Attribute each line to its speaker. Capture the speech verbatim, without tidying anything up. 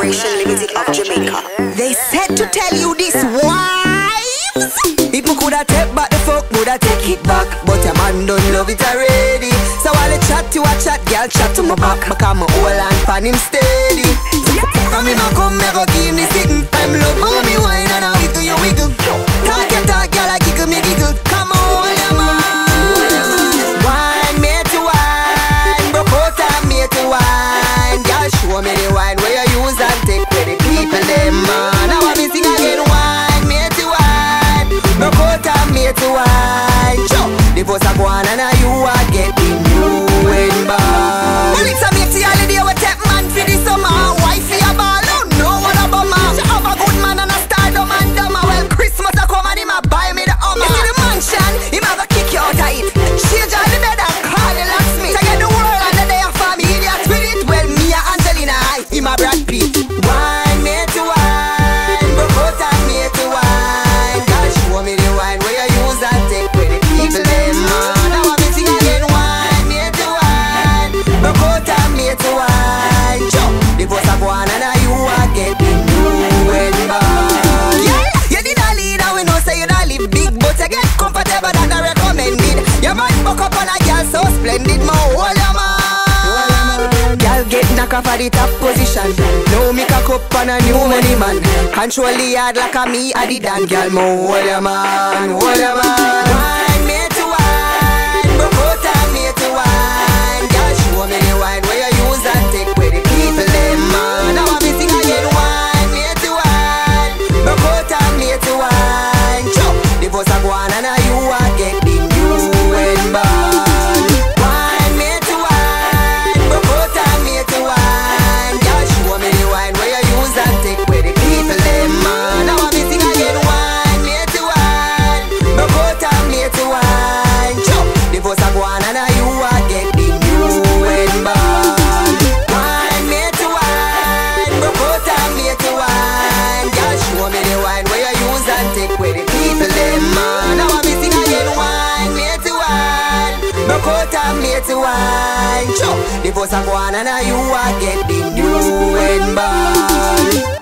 Speaker 1: Corporation Limited of Jamaica.
Speaker 2: They said to tell you this, wives. People coulda take back the fuck, woulda take it back, but your man don't love it already. So while I chat to a chat, girl chat to my back, because my whole hand pan him steady. From him I come, me go give me sitting. I'm love, mommy wine and I wiggle you wiggle. Talk your talk, girl I giggle me giggle. Come on, your man. Wine me to wine, broke out and me to wine. Girl show me the wine where you use and take where the people them man. Now I me sing again, wine me to wine, broke out and me to wine. Sure, the boss a go on and now you are getting new and bad. Well it's a matey holiday we take man for the summer. Wifey a ball, oh no what a bummer. She have a good man and a stardom and dumber. Well Christmas a come and him a buy me the Hummer. You see the mansion, him a go kick you out of it. Change all the bed and call the locksmith. I get the world and the day of familiar spirit. Well me a Angelina, I him a Brad Pitt. Wine me to wine, broke out and me to wine. Girl show me the wine where you use and take where the people them man. Now I me sing again, wine me to wine, broke out and me to wine. Sure, the boss a go on and now you are getting new and bad. Yeah, you did a lead and we know say you don't live big, but you get comfortable that I recommended. Your man buck up on a girl so splendid, my whole your man. Girl get knock off at the top position. Now me cock up on a new money man. Control the yard like a me a the dan. Girl, my whole your man, whole your man. Wine me to wine, broke out and me to wine. Girl show me the wine where you use and take where the people them man. Now I me sing again, wine me to wine, broke out and me to wine. Chop, the boss a go on and now you are getting new and bad. Wine me to wine, broke out and me to wine. Girl show me the wine where you use and take where the people them man. Now I me sing again, wine me to wine, broke out and me to wine. Chop, the boss a go on and now you are getting new and bad. Wine me to wine, broke out and me to wine. Girl show me the wine where you use and take where the people them man. Now I me sing again, wine me to wine, broke out and me to wine. Chop, the boss a go on and now you are getting new and bad.